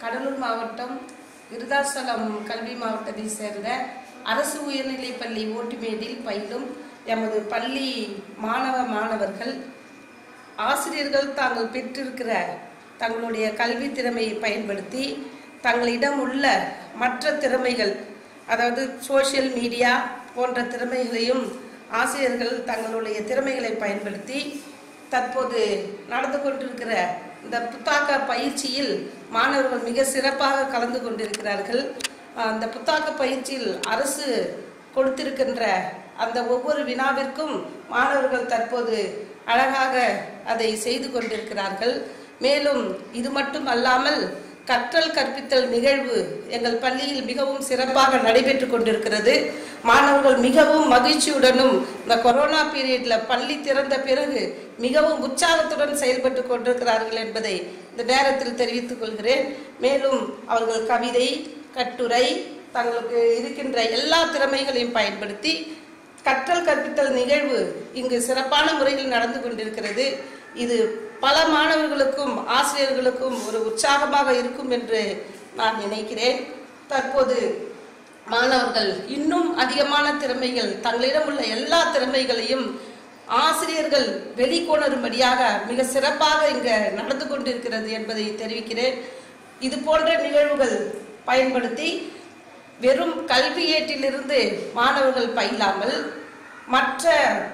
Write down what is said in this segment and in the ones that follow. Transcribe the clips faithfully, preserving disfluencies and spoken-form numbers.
கடலூர் மாவட்டம் விருதாசலம் கல்வி மாவட்டத்தை சேர்ந்த அரசு உயர்நிலைப் பள்ளி ஓட்டுமேடில் பயிலும் எமது பள்ளி மாணவ மாணவர்கள் ஆசிரியர்கள் தாங்கள் பெற்றிருக்கிற தங்களுடைய கல்வி திறமையை பயன்படுத்தி தங்களிடம் உள்ள மற்ற திறமைகள், அதாவது சோஷியல் மீடியா போன்ற திறமைகளையும் ஆசிரியர்கள் தங்களுடைய திறமைகளை பயன்படுத்தி தற்போது நடந்து கொண்டிருக்கிற இந்த புத்தாக்க பயிற்சியில் மாணவர்கள் மிக சிறப்பாக கலந்து கொண்டிருக்கிறார்கள். அந்த புத்தாக்க பயிற்சியில் அரசு கொடுத்திருக்கின்ற அந்த ஒவ்வொரு வினாவிற்கும் மாணவர்கள் தற்போது அழகாக அதை செய்து கொண்டிருக்கிறார்கள். மேலும் இது மட்டும் அல்லாமல் கற்றல் கற்பித்தல் நிகழ்வு எங்கள் பள்ளியில் மிகவும் சிறப்பாக நடைபெற்று கொண்டிருக்கிறது. மாணவர்கள் மிகவும் மகிழ்ச்சியுடனும் இந்த கொரோனா பீரியட்ல பள்ளி திறந்த பிறகு மிகவும் உற்சாகத்துடன் செயல்பட்டு கொண்டிருக்கிறார்கள் என்பதை இந்த நேரத்தில் தெரிவித்துக் கொள்கிறேன். மேலும் அவர்கள் கவிதை, கட்டுரை, தங்களுக்கு இருக்கின்ற எல்லா திறமைகளையும் பயன்படுத்தி கற்றல் கற்பித்தல் நிகழ்வு இங்கு சிறப்பான முறையில் நடந்து கொண்டிருக்கிறது. இது பல மாணவர்களுக்கும் ஆசிரியர்களுக்கும் ஒரு உற்சாகமாக இருக்கும் என்று நான் நினைக்கிறேன். தற்போது மாணவர்கள் இன்னும் அதிகமான திறமைகள், தங்களிடம் உள்ள எல்லா திறமைகளையும் ஆசிரியர்கள் வெளிக்கொணரும்படியாக மிக சிறப்பாக இங்கு நடந்து கொண்டிருக்கிறது என்பதை தெரிவிக்கிறேன். இது போன்ற நிகழ்வுகள் பயன்படுத்தி வெறும் கல்வி ஏட்டிலிருந்து மாணவர்கள் பயிலாமல் மற்ற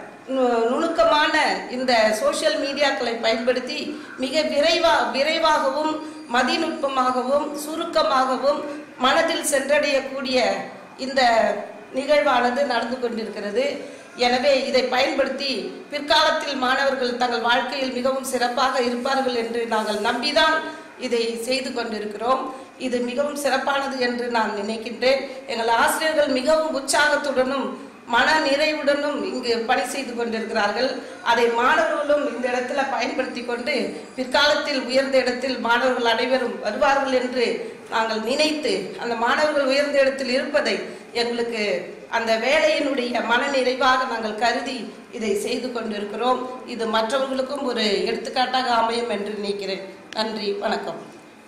நுணுக்கமான இந்த சோஷியல் மீடியாக்களை பயன்படுத்தி மிக விரைவா விரைவாகவும் மதிநுட்பமாகவும் சுருக்கமாகவும் மனதில் சென்றடையக்கூடிய இந்த நிகழ்வானது நடந்து கொண்டிருக்கிறது. எனவே இதை பயன்படுத்தி பிற்காலத்தில் மாணவர்கள் தங்கள் வாழ்க்கையில் மிகவும் சிறப்பாக இருப்பார்கள் என்று நாங்கள் நம்பிதான் இதை செய்து கொண்டிருக்கிறோம். இது மிகவும் சிறப்பானது என்று நான் நினைக்கின்றேன். எங்கள் ஆசிரியர்கள் மிகவும் உற்சாகத்துடனும் மன நிறைவுடனும் இங்கு பணி செய்து கொண்டிருக்கிறார்கள். அதை மாணவர்களும் இந்த இடத்துல பயன்படுத்தி கொண்டு பிற்காலத்தில் உயர்ந்த இடத்தில் மாணவர்கள் அனைவரும் வருவார்கள் என்று நாங்கள் நினைத்து அந்த மாணவர்கள் உயர்ந்த இடத்தில் இருப்பதை எங்களுக்கு அந்த வேலையினுடைய மன நிறைவாக நாங்கள் கருதி இதை செய்து கொண்டிருக்கிறோம். இது மற்றவர்களுக்கும் ஒரு எடுத்துக்காட்டாக அமையும் என்று நினைக்கிறேன். நன்றி, வணக்கம்.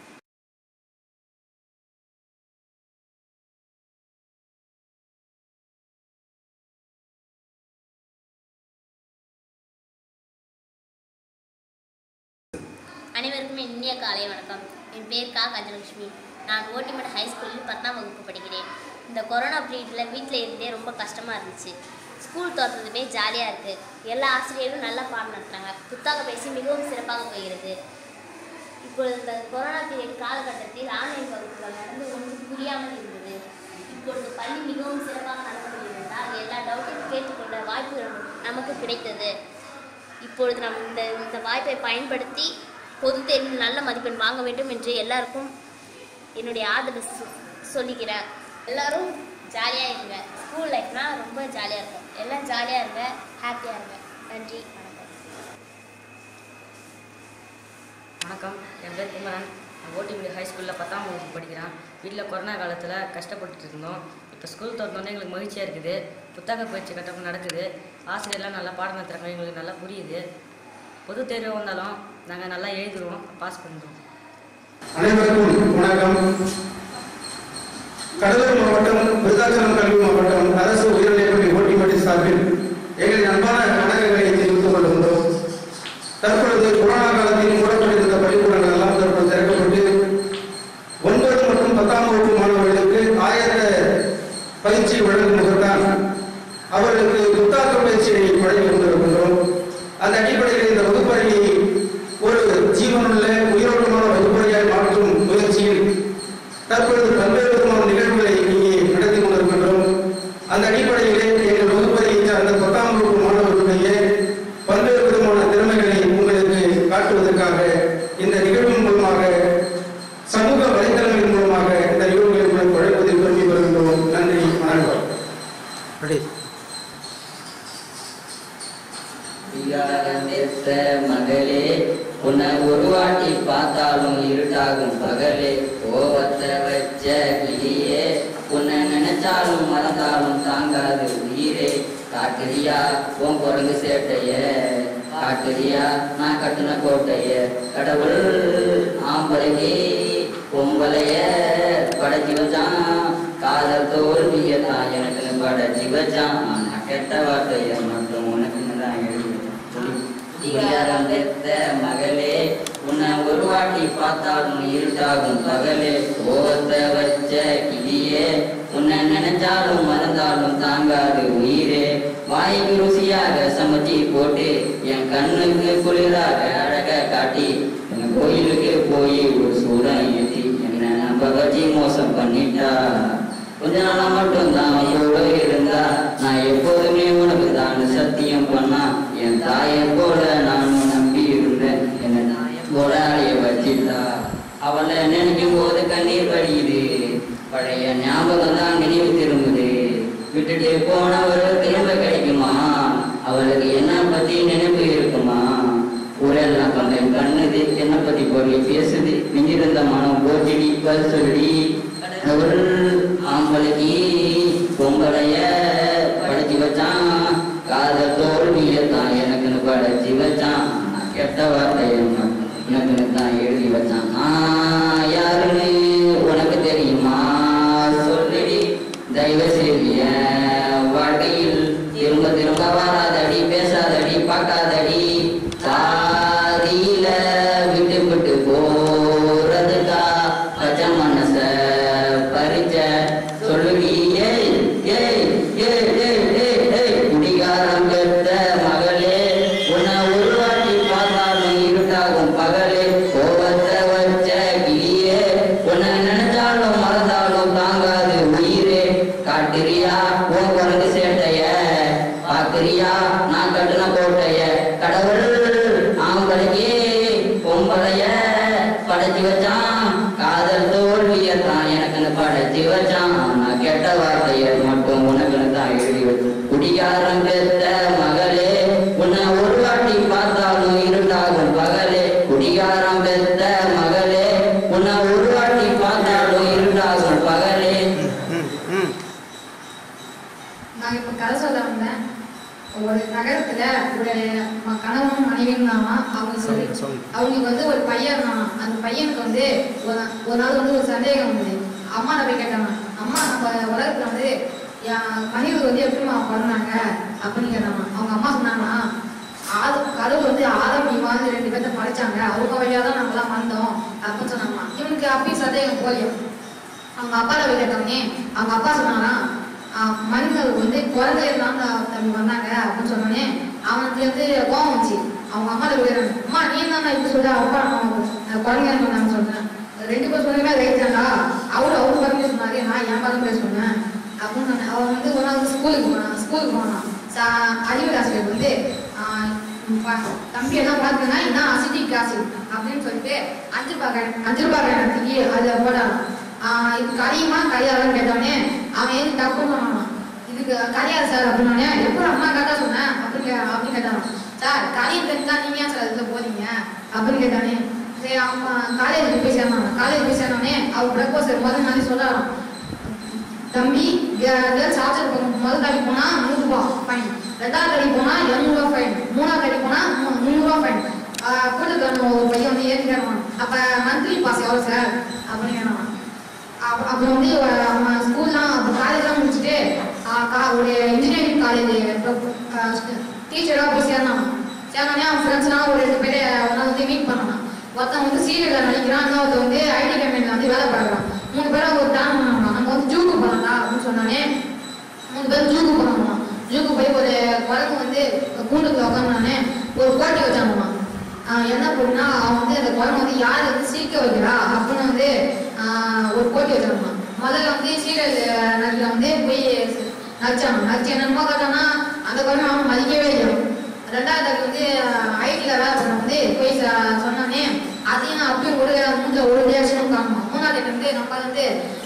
அனைவருக்கும் இனிய காலை வணக்கம். என் பேர் கா கஜலட்சுமி. நான் ஓட்டிமேடு ஹைஸ்கூலில் பத்தாம் வகுப்பு படிக்கிறேன். இந்த கொரோனா பீரியடில் வீட்டில் இருந்தே ரொம்ப கஷ்டமாக இருந்துச்சு. ஸ்கூல் திறந்ததுமே ஜாலியாக இருக்குது. எல்லா ஆசிரியர்களும் நல்லா பாடம் நடத்துகிறாங்க. புத்தக பயிற்சி மிகவும் சிறப்பாக போகிறது. இப்பொழுது இந்த கொரோனா பீரியட் காலகட்டத்தில் ஆன்லைன் வகுப்புகள் நடந்து ஒன்றும் புரியாமல் இருந்தது. இப்பொழுது பள்ளி மிகவும் சிறப்பாக நடந்துகொண்டிருந்தால் எல்லா டவுட்டையும் கேட்டுக்கொள்ள வாய்ப்பு நமக்கு கிடைத்தது. இப்பொழுது நம் இந்த இந்த வாய்ப்பை பயன்படுத்தி பொது தேர்வில் நல்ல மதிப்பெண் வாங்க வேண்டும் என்று எல்லாருக்கும் என்னுடைய ஆதரவு சொல்லிக்கிறேன். எல்லாரும் ஜாலியாக இருங்க. ஸ்கூல் லைஃப்னா ரொம்ப ஜாலியாக இருக்கும். எல்லாம் ஜாலியாக இருங்க, ஹாப்பியாக இருங்க. நன்றி, வணக்கம். வணக்கம், என் பேர் குமரன். நான் ஓட்டிமேடு ஹைஸ்கூலில் பத்தாம் வகுப்பு படிக்கிறேன். வீட்டில் கொரோனா காலத்தில் கஷ்டப்பட்டு இருந்தோம். இப்போ ஸ்கூல் திறந்தோன்னே எங்களுக்கு மகிழ்ச்சியாக இருக்குது. புத்தக பயிற்சி கட்டணம் நடக்குது. ஆசிரியர்லாம் நல்லா பாடம் நடத்துகிறாங்க. எங்களுக்கு நல்லா புரியுது. பொது தேர்வு வந்தாலும் நாங்கள் நல்லா எழுதுவோம், பாஸ் பண்ணுறோம். அனைவருக்கும் வணக்கம். கடலூர் மாவட்டம் விருதாச்சலம் கல்வி மாவட்டம் அரசு உயர்நிலைப்பள்ளி ஓட்டிமேடு சார்பில் எங்களின் அன்பான வணக்கங்களை தெரிவித்துக் கொள்கின்றோம். தற்பொழுது கொரோனா காலத்தில் மூடப்பட்டிருந்த பள்ளிக்கூடங்கள் எல்லாம் தற்போது திறக்கப்பட்டு ஒன்பது மற்றும் பத்தாம் வகுப்பு மாணவர்களுக்கு ஆயத்த பயிற்சி வழங்கும் முகத்தான் அவர்களுக்கு புத்தாக்க பயிற்சியை வழங்கி கொண்டிருக்கின்றோம். அந்த அடிப்படையில் இந்த வகுப்பறையை ஒரு ஜீவனுள்ள உயிரோட்டமான வகுப்பறையாய் மாற்றும் முயற்சியில் தற்பொழுது பல்வேறு விதமான நிகழ்வுகளை இங்கே நடத்தி கொண்டிருக்கின்றோம். அந்த அடிப்படையிலே எங்கள் வகுப்பறையை சார்ந்த பத்தாம் வகுப்பு மாணவர்களுடைய பல்வேறு விதமான திறமைகளை உங்களுக்கு காட்டுவதற்காக இந்த நிகழ்வின் மூலமாக சமூக வலைதளங்களின் மூலமாக இந்த நிகழ்வுகளை உங்களுக்கு வழங்குவதில் பெருமை பெறுகின்றோம். நன்றி, வணக்கம். மகளே, உன்னை ஒரு வாட்டி பார்த்தாலும் இருட்டாகும் பகலே. கோவத்தை வச்ச கிளியே, உன்னை நினைச்சாலும் மறந்தாலும் தாங்காது உயிரே. காட்டுறியா உன் குரங்கு சேட்டைய, காட்டுறியா நான் கட்டுன கோட்டைய. கடவுள் ஆம்பளையே பொம்பளை காதல் தோல்விய தான் எனக்கு படைச்சி வச்சான் நான் கெட்ட வார்த்தைய மட்டும் உனக்கு தான் எழுதி குடிகாரம் பெத்த மகளே உன்னை ஒரு வாட்டி பார்த்தாலும் இருட்டாகும் பகலே கோபத்தை வச்ச கிளியே உன்னை நினைச்சாலும் மறந்தாலும் தாங்காது உயிரே வாய்க்கு ருசியாக சமைச்சி போட்டு என் கண்ணுக்கு குளிராக அழக காட்டி என் கோயிலுக்கு போய் ஒரு சூடம் ஏற்றி என்ன நம்ப வச்சு மோசம் பண்ணிட்டா கொஞ்ச நாளா மட்டும் தான் கூட இருந்தா நான் எப்போதுமே உனக்கு தான் சத்தியம் பண்ணா என் தாயை போல நானும் நம்பி இருந்தேன் என்ன தாயை போல அழைய வச்சிட்டா அவளை நினைக்கும் போது கண்ணீர் வடியுது பழைய ஞாபகம் தான் நினைவு திரும்புது விட்டுட்டு போனவர்கள் திரும்ப கிடைக்குமா அவளுக்கு என்ன பத்தி நினைப்பு இருக்குமா ஊரெல்லாம் கம்பெனி பண்ணுது என்ன பத்தி பொருள் பேசுது மிஞ்சிருந்த மனம் போச்சடி பல் சொல்லி அவள் ஆம்பளைக்கு பொங்கலைய படைச்சி வச்சான் காதல் தோல்வியத்தான் எனக்குன்னு படைச்சி வச்சான் கெட்ட வார்த்தைய எனக்குன்னு தான் எழுதி வச்சான் ஆஹ் யாருன்னு உனக்கு தெரியுமா சொல்லி தயவு செய்ய வாழ்க்கையில் திரும்ப திரும்ப வராதடி பேசாதடி பார்க்காதடி சாதியில விட்டு விட்டு போறதுக்கா பச்சை மனச பறிச்ச சொல்லுடி ஏய் ஏய் ஏய் ஏய் ஏய் ஏய் குடிகாரம் பெற்ற மகளே உன்னை ஒரு வாட்டி பார்த்தாலும் இருட்டாகும் பகலே கோபத்தை வச்ச கிளியே உன்னை நினைச்சாலும் மறந்தாலும் தாங்காது உயிரே காட்டுறியா உன் குரங்கு சேட்டைய பாக்குறியா நான் கட்டுன கோட்டைய கடவுள் ஆம்பளைக்கு பொம்பளைய படைச்சி வச்சான் காதல் தோல்வியத்தான் எனக்குன்னு படைச்சி வச்சான் நான் கெட்ட வார்த்தைய மட்டும் உனக்குன்னு தான் எழுதி வச்சேன் குடிகாரம் பெற்ற மகளே உன்னை ஒரு வாட்டி பார்த்தாலும் இருட்டாகும் பகலே குடிகாரம் பெற்ற மகளே உன்னை ஒரு வாட்டி பார்த்தாலும் இருட்டாகும் பகலே. நான் இப்போ கதை சொல்ல வந்தேன். ஒரு நகரத்துல ஒரு கணவனும் மனைவியும் இருந்தாமா. அவங்க சொல்லி அவங்களுக்கு வந்து ஒரு பையன் இருந்தாமா. அந்த பையனுக்கு வந்து ஒரு நாள் வந்து ஒரு சந்தேகம் வந்து அம்மா போய் கேட்டாங்க, அம்மா நம்ம உலகத்துல வந்து மனிதர்கள் வந்து எப்படிமா பண்ணாங்க அப்படின்னு கேட்டாங்க. அவங்க அம்மா சொன்னாங்கன்னா, ஆது கடவுள் வந்து ஆதம் இவாந்து ரெண்டு பேர்த்த படைச்சாங்க, அவங்க வழியா தான் நம்மளாம் வந்தோம் அப்படின்னு சொன்னாங்கம்மா. இவனுக்கு அப்பயும் சந்தேகம் போலியும். அவங்க அப்பாவை போய் கேட்டோடனே அவங்க அப்பா சொன்னாங்கன்னா, மனிதர்கள் வந்து குழந்தை இருந்தாங்க தம்பி வந்தாங்க அப்படின்னு சொன்னோடனே அவனுக்கு வந்து கோவம் வச்சு அவங்க அம்மாவை போயிடுறாங்க. அம்மா நீ தான் இப்படி சொல்ற, அப்பா குழந்தை இருந்தாங்கன்னு சொல்றேன். ரெண்டு பேர் சொன்னீங்கன்னா ரைட்டாண்டா, அவரு அவரு பதவி சொன்னாரு, நான் என் பதவி சொன்னேன் அப்படின்னு சொன்னேன். அவன் வந்து ஒரு நாள் ஸ்கூலுக்கு போனான். ஸ்கூலுக்கு போனான் அறிவியல் ஆசிரியர் வந்து தம்பி எல்லாம் பார்த்தீங்கன்னா இதான் அசிட்டிக் ஆசிட் அப்படின்னு சொல்லிட்டு அஞ்சு ரூபாய் அஞ்சு ரூபாய் தூக்கி அதில் போடான். இது கரையுமா கரையாதுன்னு கேட்டோடனே அவன் எது தப்புன்னு சொன்னான். இதுக்கு கரையாது சார் அப்படின்னோடனே எப்படி அம்மா கரெக்டாக சொன்னேன் அப்படின்னு அப்படின்னு கேட்டான். சார் கரையை தெரிஞ்சா நீங்க ஏன் சார் அதில் போறீங்க அப்படின்னு கேட்டானே. சரி அவன் காலேஜுக்கு போய் சேர்ந்தான். காலேஜ் போய் சேர்ந்தோடனே அவன் ப்ரப்போசர் முதல் மாதிரி சொல்றான், தம்பி சார்ஜர் முதல் தள்ளி போனா நூறு ரூபா ஃபைன், ரெண்டாவது தள்ளி போனா எழுநூறுவா ஃபைன், மூணாவது தள்ளி போனா முந்நூறுவா ஃபைன். கூட்டுக்கான ஒரு பையன் வந்து ஏற்றி கேட்பான், அப்ப மந்த்லி பாஸ் எவ்வளோ சார் அப்படின்னு கேட்பான். அப்புறம் வந்து அவன் ஸ்கூல்லாம் அப்போ காலேஜ்லாம் முடிச்சுட்டு ஒரு இன்ஜினியரிங் காலேஜ் டீச்சராக போய் சேர்ந்தான். சேர்ந்தோடனே அவன் ஃப்ரெண்ட்ஸ்லாம் ஒரு ரெண்டு பேரை ஒன்றா வந்து மீட் பண்ணான். ஒருத்தன் வந்து சீரியலில் நடிக்கிறான், இன்னொருத்த வந்து ஐடி கம்பெனியில் வந்து வேலை பார்க்குறான். மூணு பேரும் ஒரு பிளான் பண்ணாங்க, நம்ம வந்து ஜூக்கு போகலாம்டா அப்படின்னு சொன்னோடனே மூணு பேரும் ஜூக்கு போனாங்கம்மா. ஜூக்கு போய் ஒரு குரங்கு வந்து கூண்டுக்குள்ள உட்காந்தானே ஒரு போட்டி வச்சாங்கம்மா. என்ன போட்டுனா அவன் வந்து அந்த குரங்கு வந்து யார் வந்து சிரிக்க வைக்கிறா அப்படின்னு வந்து ஒரு போட்டி வச்சாங்கம்மா. முதல்ல வந்து சீரியல் நடிகை வந்து போய் நடிச்சாங்க. நடிச்சு என்னமோ கேட்டான்னா அந்த குரங்கு அவன் மதிக்கவே இல்லை. ரெண்டாவது வந்து ஐடியில் வேலை பண்ண வந்து போய் சொன்னோன்னே அதையும் அப்படியும் ஒரு மூஞ்ச ஒரு ரியாக்ஷனும் காணுமா. மூணாவது வந்து நம்ம வந்து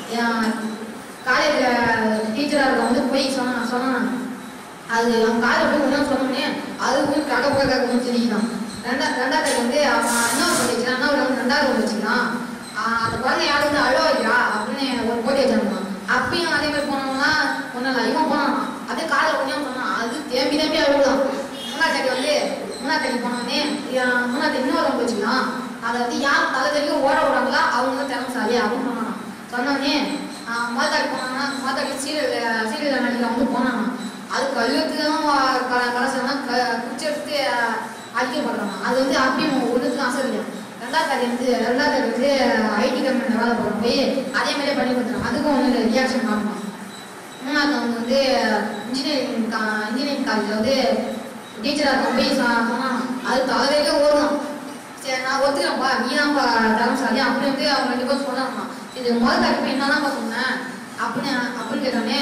காலேஜில் டீச்சராக இருக்க வந்து போய் சொன்ன சொன்னான். அது அவன் காலேஜ் போய் ஒன்றா சொன்னோன்னே அது போய் கக்க போய் கக்க முடிச்சுதான். ரெண்டா ரெண்டாவது வந்து அவன் இன்னொரு பண்ணி வச்சுக்கலாம், இன்னொரு வந்து ரெண்டாவது ஒன்று வச்சுக்கலாம். அந்த குழந்தை யாரும் வந்து அழ வைக்கிறா அப்படின்னு ஒரு போட்டி வச்சாங்கம்மா. அப்பயும் அதே மாதிரி போனோம்னா ஒன்றும் இல்லை, இவன் போனான் அதே காலேஜ் கொஞ்சம் சொன்னான். அது தேம்பி தேம்பி அழுகுதான். மூணாத்தடி வந்து மூணாத்தடி போனோடனே மூணாத்தடி இன்னொரு வந்து வச்சுக்கலாம். அதை வந்து யார் தலை தெரியும் ஓட விடுறாங்களா அவங்க தான் திறமைசாலி அப்படின்னு சொன்னான். சொன்னோடனே மாதாடி போனாங்கன்னா மாதாடி சீரியல் சீரியல் நடிகை வந்து போனாங்க. அது கல்வெத்துலாம் கலசம்னா க குச்சி எடுத்து அழிக்கப்படுறாங்க. அது வந்து அப்பயும் ஒன்றுக்கும் அசதில்லை. ரெண்டாவது தாடி வந்து ரெண்டாவது தாடி வந்து ஐடி கம்பெனியில் வேலை போகிற போய் அதே மாதிரியே பண்ணி கொடுத்துருவாங்க. அதுக்கும் வந்து ரியாக்ஷன் காரணம். மூணாவது அவங்க வந்து இன்ஜினியரிங் கா இன்ஜினியரிங் காலேஜில் வந்து டீச்சராக இருக்க போய் சொன்னாங்க. அது தலைவரைக்கே ஓடணும். சரி நான் ஒத்துக்கிறேன்ப்பா நீ தான்ப்பா திறமசாலி அப்படி வந்து அவங்க ரெண்டு பேரும் சொன்னாங்கம்மா. இது முதல் தாடி போய் என்னதான்ப்பா சொன்னேன் அப்படின்னு அப்படின்னு கேட்டோன்னே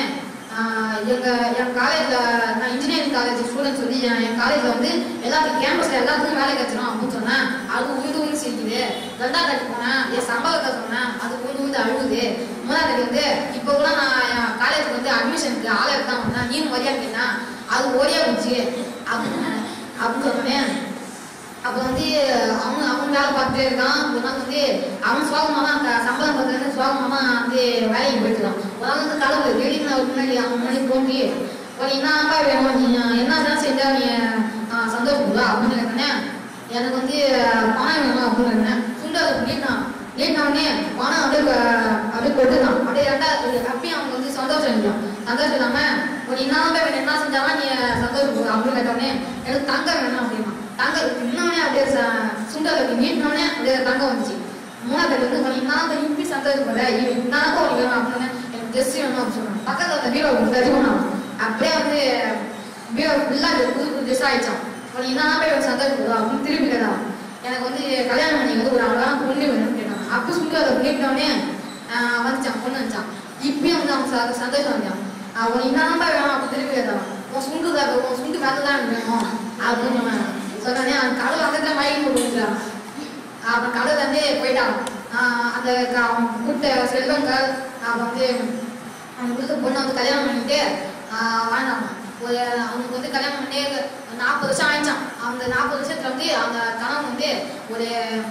எங்கள் என் காலேஜில் நான் இன்ஜினியரிங் காலேஜ் ஸ்டூடெண்ட் சொல்லி என் காலேஜில் வந்து எல்லாத்துக்கும் கேம்பஸில் எல்லாத்துக்கும் வேலை கிடைச்சிடும் அப்படின்னு சொன்னேன். அது உயிர் உயிர் சிரிக்குது. ரெண்டாவது தாட்டி போனேன் என் சம்பளத்தை சொன்னேன். அது உயிர் உயிர் அழுகுது. மூணாவது தாட்டி வந்து இப்போ கூட நான் என் காலேஜுக்கு வந்து அட்மிஷனுக்கு ஆளை எடுத்தான் வந்தேன். நீனும் வரியா கேட்டேன். அது ஓடியா போச்சு அப்படின்னு அப்படின்னு சொன்னேன். அப்போ வந்து அவன் அவன் வேலை பார்த்துட்டே இருக்கான். ஒரு நாள் வந்து அவன் சோகமாக தான் அந்த சம்பளம் பார்த்துட்டு சோகமாக தான் வந்து வேலைக்கு போயிட்டுருக்கான். ஒரு நாள் வந்து கடவுள் திடீர்னு அவருக்கு முன்னாடி அவன் முன்னாடி தோன்றி ஒரு என்னப்பா வேணும் நீ என்ன தான் செஞ்சா நீ சந்தோஷப்படுவா அப்படின்னு கேட்டேன். எனக்கு வந்து பணம் வேணும் அப்படின்னு கேட்டேன். சுண்டை நீட்டான் நீட்டினவுடனே பணம் அப்படியே அப்படியே கொட்டுதான். அப்படியே ரெண்டாவது அப்பயும் அவங்க வந்து சந்தோஷம் இல்லை. சந்தோஷம் இல்லாமல் ஒரு என்னதான் வேணும் என்ன செஞ்சாலும் நீ சந்தோஷப்படுவா அப்படின்னு கேட்டோடனே எனக்கு தங்க வேணும் அப்படின்னா தங்க இன்னொன்னே அப்படியே சுண்டலுக்கு நீட்டினோடனே அப்படியே தங்க வந்துச்சு. மூணாவது வந்து நான் இப்படி சந்தோஷப்பட நான் ஒரு வேணும் அப்படின்னு எனக்கு ட்ரெஸ் வேணும் அப்படின்னு சொன்னாங்க. பக்கத்தில் அந்த பீரோ தருவணும் அப்படியே வந்து பீரோ ஃபுல்லாக புது புது ட்ரெஸ் ஆயிடுச்சான். ஒரு என்ன போய் சந்தோஷப்படுவா அப்படின்னு திருப்பி கேட்டான். எனக்கு வந்து கல்யாணம் பண்ணி வந்து ஒரு அழகான பொண்ணு வேணும்னு கேட்டாங்க. அப்போ சுண்டு அதை நீட்டினோடனே வந்துச்சான் பொண்ணு வந்துச்சான். இப்பயும் வந்து அவங்க சந்தோஷம் வந்தான். அவன் என்னதான் வேணும் அப்போ திருப்பி கேட்டான். உன் சுண்டு தான் உன் சுண்டு காத்து தான் வேணும் அப்படின்னு சொன்னாங்க. சொன்னே அந்த கடவுள் அந்த மயங்கி கொடுக்குறான். அப்புறம் கடவுள் வந்து போயிட்டான். அந்த அவன் கூட்ட செல்வங்கள் அவன் வந்து அவன் கொடுத்த பொண்ணை வந்து கல்யாணம் பண்ணிட்டு வாழ்ந்தாங்க. ஒரு அவனுக்கு வந்து கல்யாணம் பண்ணி நாற்பது வருஷம் ஆயிடுச்சான். அந்த நாற்பது வருஷத்துல வந்து அந்த கணவன் வந்து ஒரு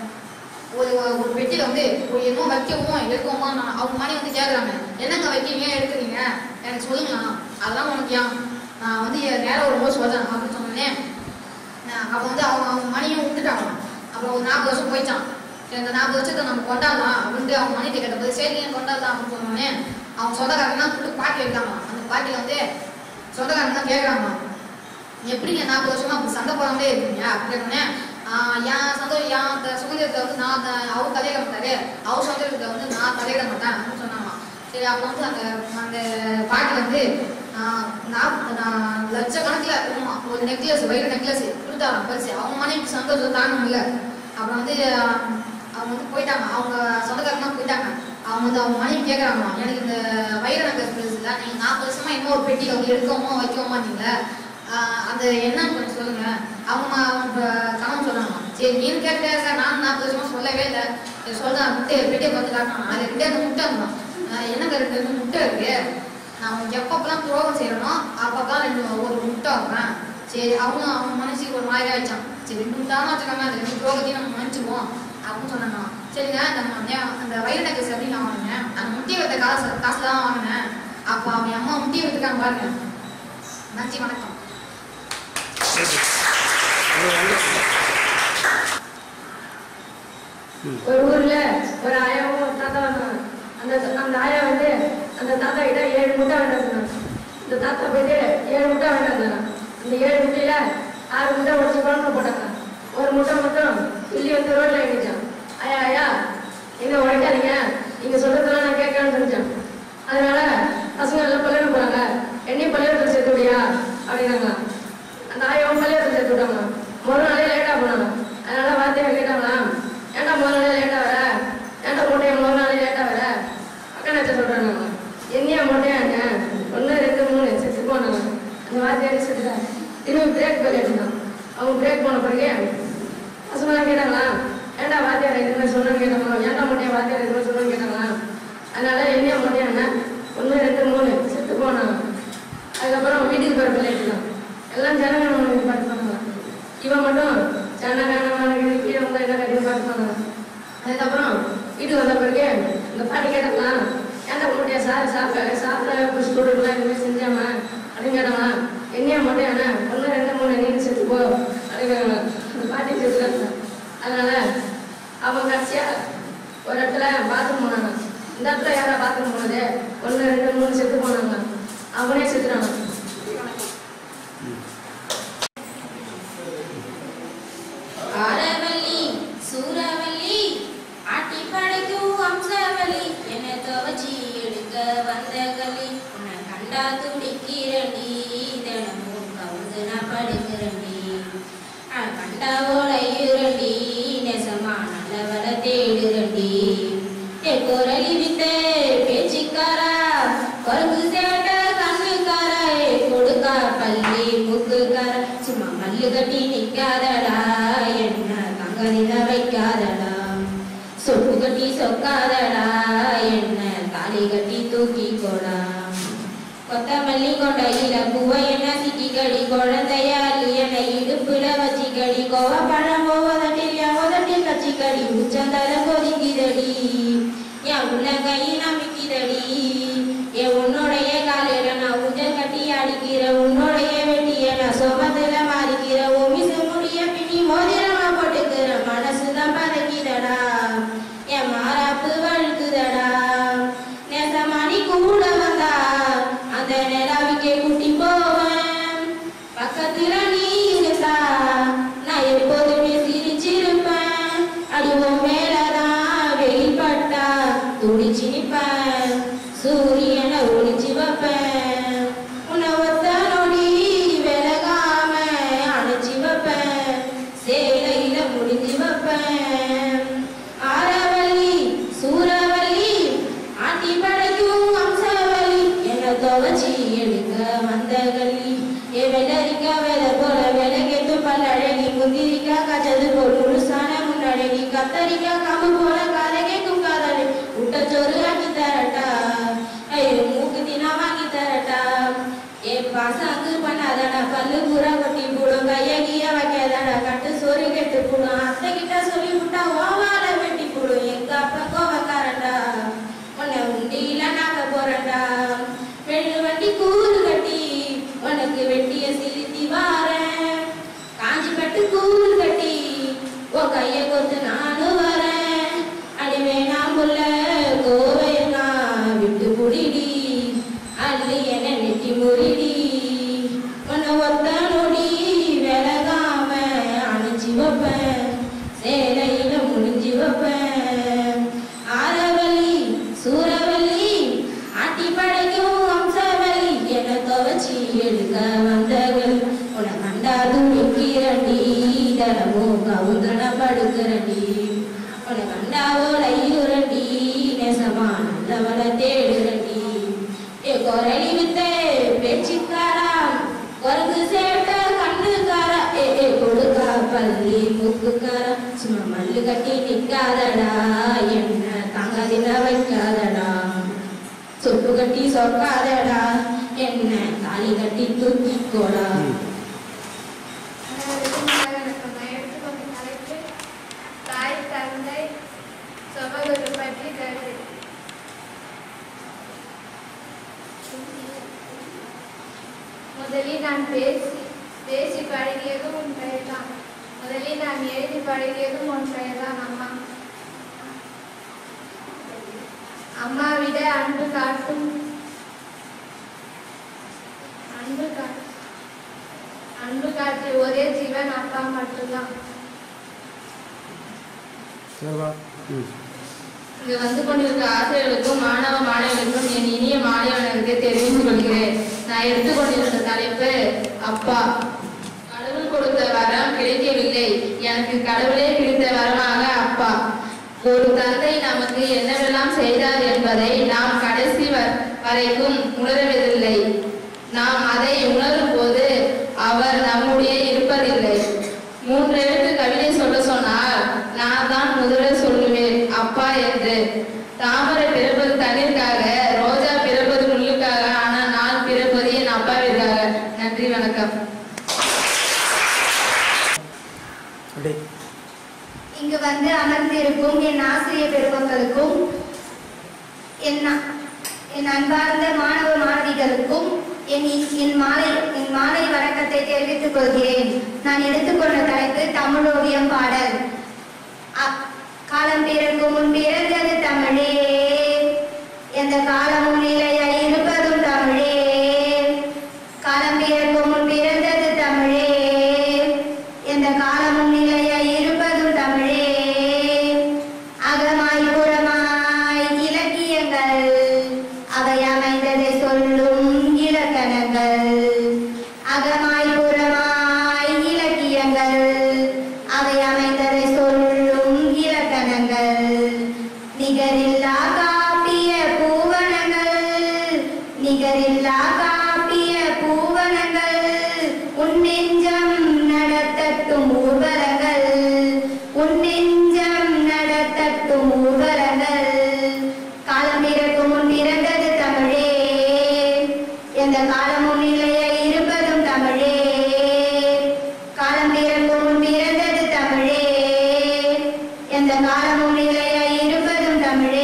ஒரு ஒரு பெட்டியில வந்து ஒரு என்னமோ வைக்கவும் எடுக்கவுமா அவங்க மாதிரி வந்து கேட்குறாங்க. என்னங்க வைக்கிறீங்க எடுக்கிறீங்க எனக்கு சொல்லுங்களா அதெல்லாம் உனக்கு ஏன் நான் வந்து நேரம் வரும்போது சொல்றேன் அப்படின்னு சொன்னேன்னே. அப்போ வந்து அவங்க அவங்க மணியும் விட்டுட்டாங்க. அப்புறம் ஒரு நாற்பது வருஷம் போயிட்டான். இந்த நாற்பது வருஷத்தை நம்ம கொண்டாடலாம் அப்படின்ட்டு அவங்க மணிட்டு கேட்டபோது சரி ஏன் கொண்டாடலாம் அப்படின்னு சொன்னோடனே அவங்க சொந்தக்காரங்க தான் ஃபுல்லு பாட்டி எடுத்தாங்க. அந்த பாட்டியில் வந்து சொந்தக்காரங்க தான் கேட்குறாங்க எப்படிங்க நாற்பது வருஷமா அப்படி சண்டை போடாமலே இருக்கீங்க அப்படின்னு. என் சந்தோஷம் என் சுதந்திரத்தை வந்து நான் அவர் தலையிட மாட்டாரு அவர் சுதந்திரத்தை வந்து நான் தலையிட மாட்டேன் அப்படின்னு சொன்னாங்க. சரி அப்போ வந்து அந்த அந்த பாட்டி வந்து நான் லட்சக்கணக்கில் இருக்குமா ஒரு நெக்லஸ் வயிறு நெக்லஸ் கொடுத்தாங்க பரிசு. அவங்க மனைவி சந்தோஷத்தை தாங்க முடியல. அப்புறம் வந்து அவங்க வந்து போயிட்டாங்க. அவங்க சொந்தக்காரங்களாம் போயிட்டாங்க. அவங்க வந்து அவங்க மனைவி கேட்குறாங்க எனக்கு இந்த வயிறு நெக்லஸ் பரிசு இல்லை நீங்கள் நாற்பது வருஷமா இன்னும் ஒரு பெட்டியில் வந்து எடுக்கவுமா வைக்கவுமா நீங்கள் அந்த என்னன்னு கொஞ்சம் சொல்லுங்க. அவங்க அவங்க கணவன் சொல்றாங்க சரி நீங்க கேட்க சார் நானும் நாற்பது வருஷமா சொல்லவே இல்லை சொல்றேன் முட்டை பெட்டியை பார்த்து காட்டினாங்க. அது ரெண்டே அந்த முட்டை இருந்தான். என்னங்க ரெண்டு ரெண்டு முட்டை இருக்கு நான் உங்களுக்கு எப்பப்பெல்லாம் துரோகம் செய்யறனோ அப்பப்பெல்லாம் ரெண்டு ஒரு முட்டை வைப்பேன். சரி அவங்க அவங்க மனசுக்கு ஒரு மாதிரி ஆயிடுச்சான். சரி ரெண்டு முட்டான வச்சுக்காம அது ரெண்டு துரோகத்தையும் நம்ம மன்னிச்சுவோம் அப்படின்னு சொன்னாங்க. சரிங்க அந்த அந்த வயிறு நெக்லஸ் எப்படி நான் வாங்கினேன் அந்த முட்டையை வைத்த காசு காசுல தான் வாங்கினேன். அப்போ அவங்க அம்மா முட்டையை வைத்துக்காங்க பாருங்க. நன்றி வணக்கம். ஒரு ஊர்ல ஒரு ஆயாவும் ஒரு தாத்தா வந்தாங்க. அந்த அந்த ஆயா வந்து அந்த தாத்தா கிட்ட ஏழு முட்டை வேண்டாம். இந்த தாத்தா போயிட்டு ஏழு முட்டை வேண்டாம். இந்த ஏழு முட்டையில ஆறு முட்டை உடச்சு குழம்பு போட்டாங்க. ஒரு முட்டை மட்டும் கிள்ளி வந்து ரோட்ல எங்கிச்சான். ஆயா ஆயா எங்க உழைக்காதீங்க நீங்க சொல்றதெல்லாம் நான் கேட்கலான்னு நினைச்சேன். அதனால பசங்க எல்லாம் பள்ளியிட போறாங்க என்னையும் பள்ளியிடத்தில் சேர்த்து விடியா அப்படின்னாங்களா. அந்த ஆயாவும் பள்ளியிடத்தில் சேர்த்து விட்டாங்க. முதல் நாளே லேட்டா போனாங்க. அதனால வார்த்தையை கேட்டாங்களா ஏன்டா முதல் நாளே லேட்டா வர ஏன்டா மூட்டையை முதல் நாளே லேட்டா வர அக்கா நச்ச சொல்றாங்க. என்னையா மூட்டையாங்க ஒன்று ரெண்டு மூணு செத்து போனாங்க. அந்த வார்த்தையை செத்துட்டாங்க. திரும்பி பிரேக் பேர் எடுத்துட்டாங்க. அவங்க பிரேக் போன பிறகு பசங்களாம் கேட்டாங்களா ஏன்டா வாத்தியார் இது மாதிரி சொன்னு கேட்டாங்களா ஏன்டா மூட்டையா வாத்தியார் இது மாதிரி சொன்னு கேட்டாங்களா. அதனால என்னையா மூட்டையாங்க ஒன்று ரெண்டு மூணு செத்து போனாங்க. அதுக்கப்புறம் வீட்டுக்கு போகிற பிள்ளை எடுத்துட்டாங்க. எல்லாம் ஜனங்க பார்த்து பண்ணாங்க. இவன் மட்டும் ஜனகான கீழே வந்தால் என்ன கட்டி பார்த்து பண்ணாங்க. அதுக்கப்புறம் வீட்டுக்கு வந்த பிறகு இந்த பாட்டி கேட்டாங்களா ஏன்டா மூட்டையா சார் சாப்பிட சாப்பிட ஸ்டூடெண்ட்லாம் இந்த மாதிரி செஞ்சாமா அப்படின்னு கேட்டாங்களா. என்னையா மூட்டையாண்ணா ஒன்று ரெண்டு மூணு நீங்க செத்து போ அப்படின்னு அந்த பாட்டி செத்துக்காங்க. அதனால அவங்க கடைசியா ஒரு இடத்துல பாத்ரூம் போனாங்க. இந்த இடத்துல யாரா பார்க்க போனது ஒன்று ரெண்டு மூணு செத்து போனாங்க. அவனே செத்துறாங்க. ஆரவல்லி சூரவல்லி ஆட்டி படைக்கும் அம்சவல்லி என துவச்சி எடுக்க வந்த கலி உன்னை கண்டா துடிக்கிறண்டி தினமும் கவுந்து நான் படுக்கிறண்டி கண்டா ஓலையுரண்டி நெசமா நல்லவள தேடுரண்டி ஏ குரலி வித்த பேச்சுக்காரா குரங்கு சேட்ட கண்ணுக்காரா ஏ கொடுக்கா பள்ளி முக்குக்கார சும்மா மல்லு கட்டி நிக்காதடா என்ன தங்கதின வைக்காதடா சொப்பு கட்டி சொக்காதடா என்ன தாலி கட்டி தூக்கி கொடா கொத்தமல்லி கொண்டையில பூவை என்ன சிக்கி கடி குழந்தையாலி என்ன இடுப்புல வச்சி கடி கோவப்பழம் போவதட்டில் யாவதட்டில் கச்சி கடி உச்சந்தல கொதிக்குதடி என் உள்ள கை நம்பிக்குதடி என் உன்னுடைய காலையில நான் ஊஞ்சல் கட்டி அடிக்கிற உன்னுடைய வெட்டிய நான் சோமத்துல மாறிக்கிற ஓமிசு முடிய பின்னி மோதிரமா போட்டுக்கிற மனசுதான் பதக்கிதடா என் மாறாப்பு வழுக்குதடா நேசமானி கூட வந்தா அந்த நிலாவிக்கே குட்டி போவேன் பக்கத்துல நீ இருந்தா நான் எப்போதுமே சிரிச்சிருப்பேன் அடிவோம் மேலதான் வெயில் பட்டா துடிச்சு நிப்பேன் சூரியனை ஒளிச்சு வைப்பேன் உன்னை ஒத்த நொடி விலகாம அணைச்சி வைப்பேன் சேலையில முடிஞ்சு வைப்பேன் ஆரவல்லி சூரவல்லி ஆட்டி படைக்கும் அம்சவல்லி என்ன துவச்சி எடுக்க வந்த கல்லி ஏ வெள்ளரிக்கா வேலை போல விலகெத்து பல்லழகி முந்திரிக்கா காய்ச்சது போல் முழுசான முன்னழகி கத்தரிக்கா காம்பு போல காதை கேட்கும் காதலி ஊட்டச்சோறு ஆக்கி தரட்டா ஐயோ மூக்கு தினா வாங்கி தரட்டா ஏ பாசாக்கு பண்ணாதடா பல்லு பூரா கொட்டி போடும் கையகிய வைக்காதடா கட்டு சோறு கெட்டு போடும் அத்தை கிட்ட சொல்லி விட்டா ஓவால வெட்டி போடும் எங்க அப்பா கோவக்காரண்டா உன்னை உண்டியில நாக்க போறண்டா வெள்ளு வண்டி கூறு கட்டி உனக்கு வெட்டிய சிலித்தி வாரேன் காஞ்சி பட்டு கூறு கட்டி ஓ கைய கொத்து நானும் வரேன் அடிவே நான் புள்ள கோவையெல்லாம் விட்டு புடிடி அள்ளி என நெட்டி முறிடி உன்னை ஒத்த நொடி விலகாம அணைச்சி வைப்பேன் சேலையில முடிஞ்சு வைப்பேன் ஆரவல்லி சூரவல்லி ஆட்டி படைக்கும் அம்சவல்லி என துவச்சி எடுக்க வந்தவள் உன்னை கண்டா துணிக்கிறண்டி தரமும் கவுந்தன படுக்கிறண்டி உன்னை கண்டா ஓலையுரண்டி நெசமா நல்லவள தேடுறண்டி ஏ குரலி வித்த பேச்சுக்காரா குரங்கு சேட்ட கண்ணுக்காரா ஏ ஏ கொடுக்கா பள்ளி முக்குக்காரா சும்மா மல்லு கட்டி நிக்காதடா என்ன தங்கதின வைக்காதடா சொப்பு கட்டி சொக்காதடா என்ன தாலி கட்டி தூக்கி கோடா. தாய் தந்தை சகோதர பற்றி கருது முதலில் நான் பேசி பேசி பழகியதும் உன் பெயர்தான். முதலில் நான் எழுதி பழகியதும் உன் பெயர்தான் அம்மா. அம்மா விட அன்பு காட்டும் அன்பு காட்டும் அன்பு காட்டிய ஒரே ஜீவன் அப்பா மட்டும்தான். இங்கு வந்து கொண்டிருக்க ஆசிரியர்களுக்கும் மாணவ மாணவிகளுக்கும் என் இனிய மாலை வணக்கத்தை தெரிவித்துக் கொள்கிறேன். நான் எடுத்துக்கொண்டிருந்த தலைப்பு அப்பா. கடவுள் கொடுத்த வரம் கிடைக்கவில்லை, எனக்கு கடவுளே பிடித்த வரமாக அப்பா. ஒரு தந்தை நமக்கு என்னவெல்லாம் செய்தார் என்பதை நாம் கடைசி வரைக்கும் உணர்வதில்லை. நாம் அதை உணரும் போது அவர் நம்முடைய இருப்பதில்லை. மூன்று எழுத்து கவிதை சொல்ல சொன்னால் நான் தான் முதலில் சொல்லுவேன் அப்பா என்று. தாமரை பிறப்பது தண்ணீருக்காக, ரோஜா பிறப்பது முள்ளுக்காக, ஆனால் நான் பிறப்பது என் அப்பாவிற்காக. நன்றி, வணக்கம். இங்கு வந்து அமர்ந்திருக்கும் என் ஆசிரியர் பெருமக்களுக்கும் என் என் அன்பார்ந்த மாணவ மாணவிகளுக்கும் என் என் மாலை என் மாலை வணக்கத்தை தெரிவித்துக் கொள்கிறேன். நான் எடுத்துக்கொண்ட தலைப்பு தமிழ் ஓவியம் பாடல். காலம் பிறக்கும் முன் பிறந்தது தமிழே, எந்த காலமும் நிலையாய் இருப்பதும் தமிழே. காலம் பிறக்கும் முன் பிறந்தது தமிழே. எந்த காலமும் நிலையாய் இருப்பதும் தமிழே. அகமாய் புறமாய் இலக்கியங்கள் அவை அமைந்ததை சொல்லும் இலக்கணங்கள். அகமாய் புறமாய் இலக்கியங்கள் அவை அமைந்ததை சொல்லும் இலக்கணங்கள். நிகரில்லா காப்பிய பூவனங்கள் நிகரில்லா காப்பிய பூவனங்கள் உன் நெஞ்சம் நடத்தட்டும் ஊர்வலங்கள். உன் நெஞ்சம் நடத்தட்டும் ஊர்வலங்கள். காலம் பிறக்கும் முன் பிறந்தது தமிழே. எந்த காலமும் நிலையாய் இருப்பதும் தமிழே. காலம் பிறக்கும் முன் பிறந்தது தமிழே. எந்த காலமும் நிலையாய் இருப்பதும் தமிழே.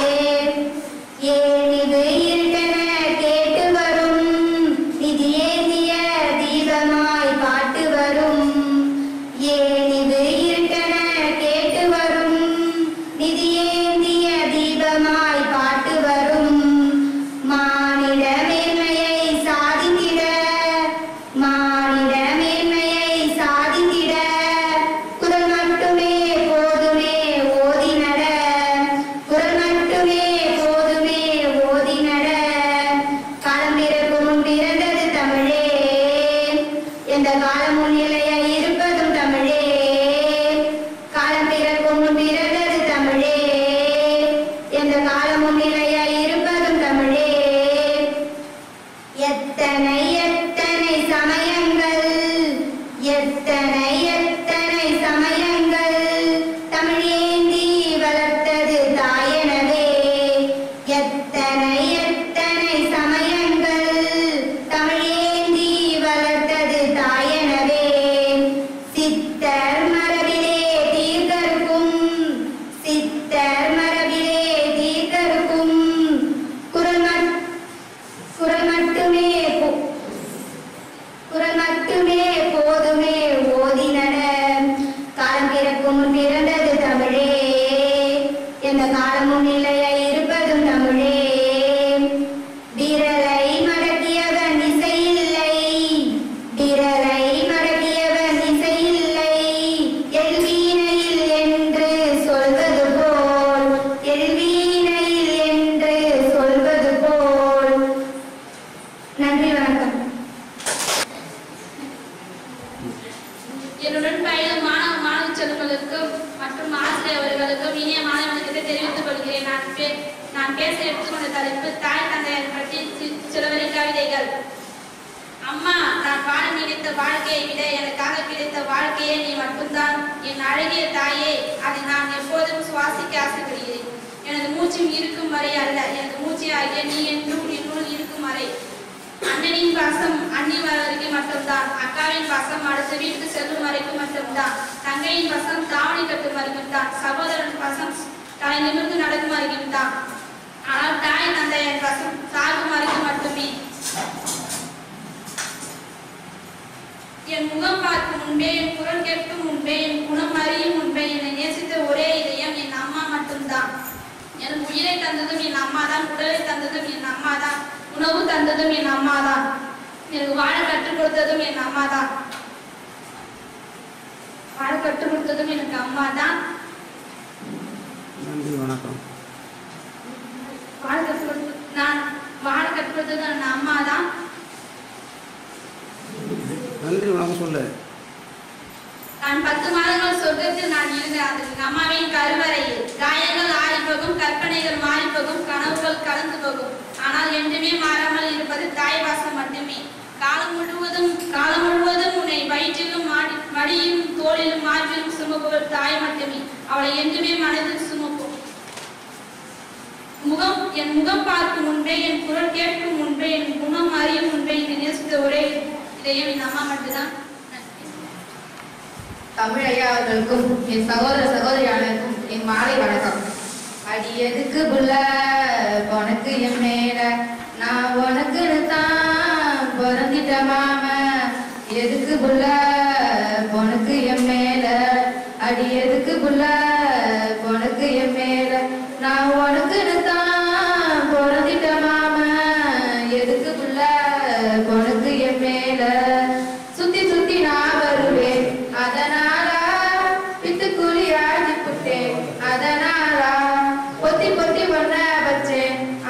ஏன் இது இருட்டென கேட்டு வரும் நிதி ஏந்திய தீபமாய் பாட்டு வரும். ஏன் இது இருட்டென கேட்டு வரும் நிதி ஏந்திய தீபமாய் பாட்டு வரும். மானிட மேன்மையை சாதித்திட மானிட மேன்மையை சாதித்திட குரல் மட்டுமே போதுமே ஓதி நட. குரல் மட்டுமே போதுமே ஓதி நட. காலம் பிறக்கும் முன் பிறந்தது தமிழே. எந்த காலமும் நிலையாய் இருப்பதும் தமிழே. காலம் பிறக்கும் முன் பிறந்தது தமிழே. எந்த காலமும் நிலையாய் இருப்பதும் தமிழே. எத்தனை எத்தனை சமயங்கள் எத்தனை எத்தனை சமயங்கள் தமிழ் ஏந்தி வளர்த்தது தாயனவே. எத்தனை எத்தனை சமயங்கள் தமிழ் ஏந்தி வளர்த்தது தாயனவே. சித்தர் மரபிலே தீர்க்கருக்கும் சித்தர் மரபிலே தீர்க்கருக்கும் குரல் மட்- குரல் மட்டுமே போ- குரல் மட்டுமே போதுமே ஓதி நட. காலம் பிறக்கும் முன் பிறந்தது தமிழே. எந்த காலமும் நிலையாய் இருப்பதும் தமிழே. விரலை மடக்கியவன் இசையில்லை. விரலை மடக்கியவன் இசையில்லை. எல்வீணையில் என்று சொல்வது போல் எல்வீணையில் என்று சொல்வது போல். நன்றி, வணக்கம். என்னுடன் பயிலும் மாணவ மாணவி செல்வங்களுக்கும் மற்றும் ஆசிரியர் அவர்களுக்கும் இனிய மாலை வணக்கத்தை தெரிவித்துக் கொள்கிறேன். நான் பே நான் பேச எடுத்துக்கொண்ட தலைப்பு தாய் தந்தையர் பற்றி சி- சிலவரி கவிதைகள். அம்மா, நான் வாழ நினைத்த வாழ்க்கையை விட எனக்காக கிடைத்த வாழ்க்கையே நீ மட்டும்தான். என் அழகிய தாயே, அதை நான் எப்போதும் சுவாசிக்க ஆசைப்படுகிறேன். எனது மூச்சும் இருக்கும் வரை அல்ல, எனது மூச்சை ஆகிய நீ என்றும் என்னுள் இருக்கும் வரை. அண்ணனின் பாசம் அண்ணி வரைக்கும் மட்டும்தான். அக்காவின் பாசம் அடுத்த வீட்டுக்கு செல்லும் வரைக்கும் மட்டும்தான். தங்கையின் பாசம் தாவணி கட்டும் வரைக்கும் தான். சகோதரன் பாசம் தலை நிமிர்ந்து நடக்கும் வரைக்கும் தான். ஆனால் தாய் தந்தையன் பாசம் சாகும் வரைக்கும் மட்டுமே. என் முகம் பார்க்கும் முன்பே, என் குரல் கேட்கும் முன்பே, என் குணம் அறியும் முன்பே என்னை நேசித்த ஒரே இதயம் என் அம்மா மட்டும்தான். என் உயிரை தந்ததும் என் அம்மா தான். உடலை தந்ததும் என் அம்மா தான். உணவு தந்ததும் என் அம்மா தான். எனக்கு வாழ கற்றுக் கொடுத்ததும் என் அம்மா தான். வாழ கற்றுக் கொடுத்ததும் எனக்கு அம்மா தான். நன்றி, வணக்கம். வாழ கற்றுக் கொடுத்து நான் வாழ கற்றுக் கொடுத்ததும் என் அம்மா தான். நன்றி, வணக்கம் சொல்லு. நான் பத்து மாதங்கள் சொர்க்கத்தில் நான் இருந்தேன். அது என் அம்மாவின் கருவறையில். காயங்கள் ஆறிப்போகும், கற்பனைகள் மாறிப்போகும், கனவுகள் கலந்து போகும். ஆனால் என்றுமே மாறாமல் இருப்பது தாய் பாசம் மட்டுமே. காலம் முழுவதும் காலம் முழுவதும் உன்னை வயிற்றிலும் மாடி- மடியிலும் தோளிலும் மார்பிலும் சுமப்பவர் தாய் மட்டுமே. அவளை என்றுமே மனதில் சுமப்போம். முகம் என் முகம் பார்க்கும் முன்பே, என் குரல் கேட்கும் முன்பே, என் குணம் அறியும் முன்பே என்னை நேசித்த ஒரே இதயம் என் அம்மா மட்டும்தான். தமிழ் ஐயா அவர்களுக்கும் என் சகோதர சகோதரியாளருக்கும் என் மாலை வணக்கம். அடி எதுக்கு புள்ள உனக்கு என் மேல, நான் உனக்குன்னு தான் பிறந்திட்ட மாம. எதுக்கு புள்ள உனக்கு என் மேல, அடி எதுக்கு புள்ள உனக்கு என் மேல, நான் உனக்குன்னு தான் பிற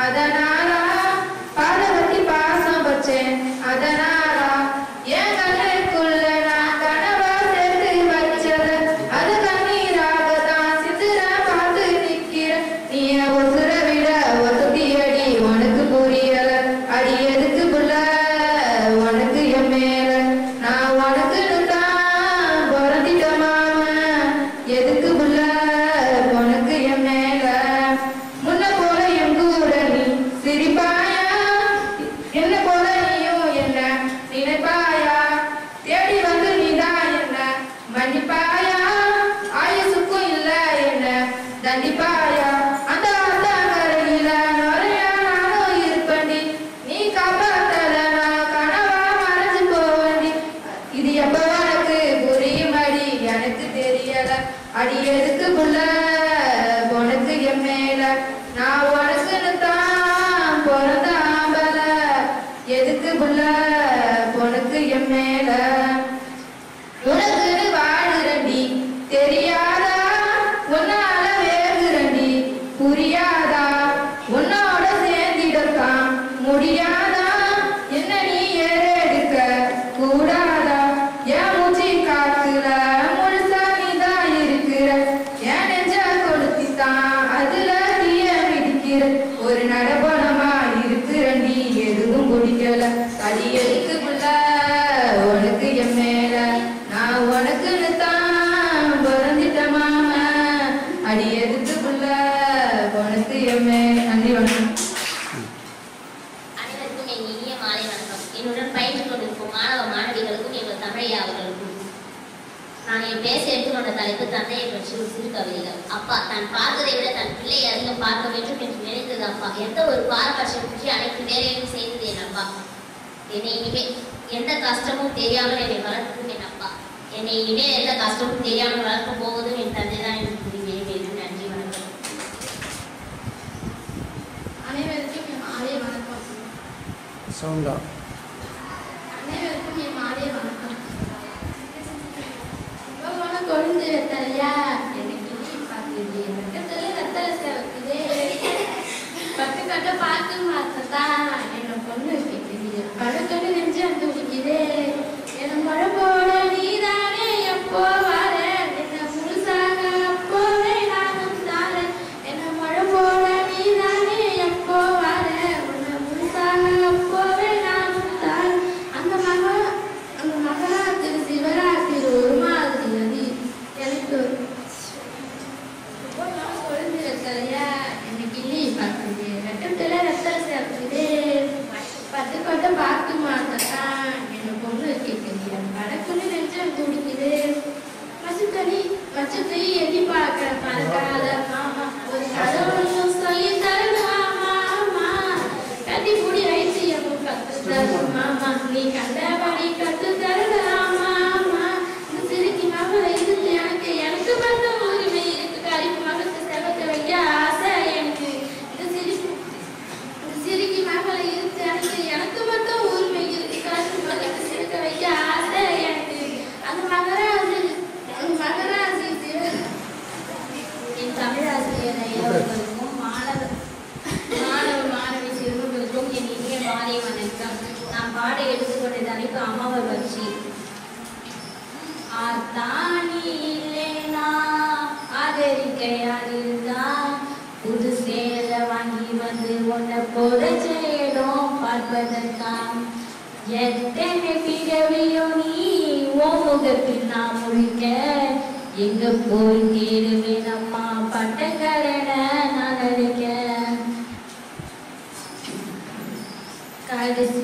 அதனாலா பாதவத்தி பாசம் வச்சேன் அதனாலா என் கண்ணுக்குள்ள நான் கனவா சேர்த்து வச்சது அது கண்ணீராக தான் சித்திர பார்த்து நிக்கிற நீ ஒசுர விட ஒசுத்தி அடி உனக்கு புரியல அடி எதுக்கு புள்ள உனக்கு என் மேல நான் உனக்குன்னு தான் பிறந்திட்ட மாமா எதுக்கு புள்ள உனக்கு என் மேல முன்ன போல என் கூட நீ சிரிப்பாயா என்ன போல நீயும் என்ன நினைப்பாயா தேடி வந்து நீதான் என்ன மன்னிப்பாயா ஆயுசுக்கும் இல்ல என்ன தண்டிப்பாயா அந்த அந்த கரையில நுறையா நானும் இருப்பண்டி நீ காப்பாத்தல நான் கனவா மறைஞ்சு போவண்டி இது எப்ப உனக்கு புரியுமடி எனக்கு தெரியல அடி எதுக்கு புள்ள உனக்கு என் மேல நான் உனக்குன்னு தான் பிறந்த ஆம்பல எதுக்கு புள்ள உனக்கு என் மேல உனக்குன்னு வாழுறண்டி தெரியாதா உன்னால வேகுறண்டி புரியாதா உன்னோட சேர்ந்திடத்தான் முடியாதா என்ன நீ ஏறெடுக்க கூடாதா என் மூச்சு காத்துல முழுசா நீதான் இருக்கிற என் நெஞ்ச கொளுத்தித்தான் அதுல தீய பிடிக்கிற ஒரு நடபணமா இருக்கிறண்டி எதுவும் பிடிக்கல அடி எதுக்கு புள்ள உனக்கு என் மேல நான் உனக்குன்னு தான் பிறந்திட்ட மாமா அடி எதுக்கு புள்ள உனக்கு என் மேல நன்றி வணக்கம் அனைவருக்கும் என் இனிய மாலை வணக்கம். என்னுடன் பயின்று கொண்டிருக்கும் மாணவ மாணவிகளுக்கும் எங்கள் தமிழையா அவர்களுக்கும் நான் என் பேச எடுத்துக்கொண்ட தலைப்பு தந்தையை பற்றி ஒரு சிறு கவிதைகள். அப்பா தான் பார்த்ததை விட தன் பிள்ளை அதிகம் பார்க்க வேண்டும் என்று நினைத்தது அப்பா. எந்த ஒரு பாரபட்சம் பற்றி அனைத்து வேலையும் செய்தது என் அப்பா. என்னை இனிமேல் எந்த கஷ்டமும் தெரியாமல் என்னை வளர்க்கும் என் அப்பா. என்னை இனிமேல் எந்த கஷ்டமும் தெரியாமல் வளர்க்க போவதும் என் தந்தை தான் என்று கூறுகிறேன். நன்றி வணக்கம். அனைவருக்கும் என் மாலை வணக்கம். சவுண்டா அனைவருக்கும் என் மாலை வணக்கம். போன கொழுந்து வெத்தலையா எனக்கு நீ பார்க்குது வெட்டத்துல ரத்தல சேவக்குது பட்டு கட்ட பார்த்து மாத்தத்தா என்ன பொண்ணு கேட்குது பழக்கட்டு நெஞ்சு அந்த குடிக்குது என்ன மழை போல நீதானே எப்போ வர என்ன முழுசாக அப்போவே நானும் தாரேன் என்ன மழை போல நீதானே எப்போ வர உன்னை முழுசாக அப்போவே நானும் தாரேன் அந்த மகன் அந்த மகனாத்திரு சிவராத்திரி ஒரு மாதிரி நதி எனக்கு கொழுந்து வைக்கலையா எனக்கு இல்லை பார்க்குது வெட்டத்துல ரத்தல சேர்க்குது பத்து கொட்டை பார்த்து மாட்டா என்ன பொண்ணு கேட்குது படக்குன்னு நெஞ்சம் குடிக்குது மச்சத்தனி மச்சத்தை எண்ணி பார்க்கிற மறக்காத மாமா ஒரு கடவுளும் சொல்லி தரணும் ஆமா ஆமா கட்டி கூடி வைத்து எவ்வளவு கத்து தரும் மாமா நீ கண்டபடி கத்து தரணும் ஆமா ஆமா இந்த சிறுக்கி மகளை இருந்து எனக்கு எனக்கு மட்டும் உரிமை இருக்கு கழிப்பு மகத்தை செவக்க வைக்க ஆசை எனக்கு இந்த சிரிப்பு இந்த சிறுக்கி மகளை இருந்து எனக்கு எனக்கு மட்டும் உரிமை இருக்கு கழிப்பு மகத்தை செவக்க வைக்க ஆசை எனக்கு அந்த மகராசி அந்த மகராசி என் தமிழாசிரியர் ஐயாவர்களுக்கும் மாணவ மாணவ மாணவி சிறுவர்களுக்கும் என் இனிய மாலை வணக்கம். நான் பாட எடுத்துக்கொண்ட தலைப்பு அம்மாவர் வச்சு ஆத்தானி இல்லைனா ஆதரிக்க யாருந்தா புது சேல வாங்கி வந்து உன்னை போத செய்யணும் பார்ப்பதற்காம் எத்தனை பிறவியோ நீ ஓ முகத்தில் நான் முழிக்க எங்க போய் தேடுவேன் அம்மா பட்டக்கரண நான் அழைக்க கடைசி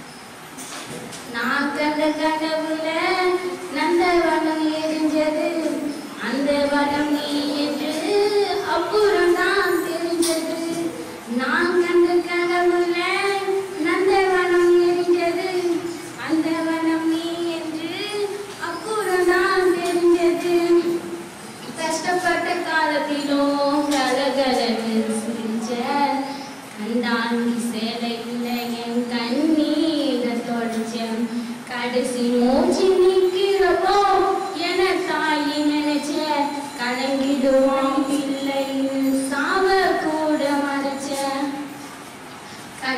நான் கண்ட கனவுல நந்தவனம் எரிஞ்சது அந்த வனம் நீ என்று அப்புறம் தான் தெரிஞ்சது நான் கண்ட கனவுல நந்தவனம் எரிஞ்சது அந்த வனம் நீ என்று அப்புறம் தான் தெரிஞ்சது கஷ்டப்பட்ட காலத்திலும் கலகலன்னு சிரிச்ச கண்டாங்கி சேலையில் என் கண்ணீரை தொடச்சேன் கடைசி மூச்சு நிற்கிறப்போ என தாயி நினைச்ச கலங்கிடுவான் பிள்ளை சாவ கூட மறைச்ச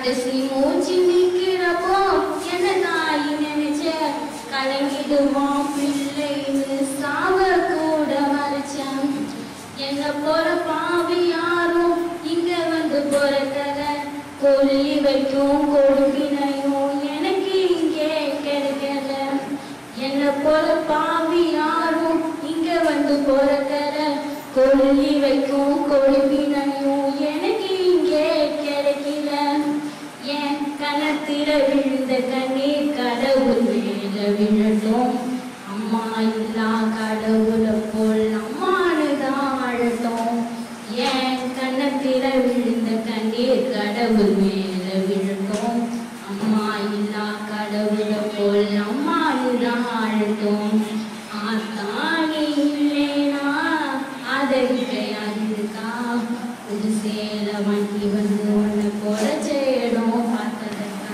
கடைசி மூச்சு நிக்கிறப்போ என்ன தாய் நினைச்ச கலங்கிடுவான் பிள்ளைன்னு சாவ கூட மறைச்சேன். என்ன போற பாவி யாரும் இங்க வந்து பிறக்கல, கொல்லி வைக்கும் கொடுப்பினையும் எனக்கு இங்கே கிடைக்கல. என்ன போல பாவி யாரும் இங்க வந்து பிறக்கல, கொல்லி வைக்கும் கொடுப்பினையும் எனக்கு இங்கே கிடைக்கல. என் கணத்தில விழுந்த கண்ணீர் கடவுள் மேல விழட்டும், அம்மா இல்லா கடவுளை போல் அம்மானுதான் அழட்டும். என் கண்ணத்தில விழுந்த கண்ணீர் கடவுள் மேல விழட்டும், அம்மா இல்லா கடவுளை போல் அம்மானுதான் அழட்டும். ஆத்தானி இல்லைனா ஆதரிக்க யாருக்கா, புது சேல வண்டி வந்து ஒன்று போல செய்யணும் பார்த்ததற்கா.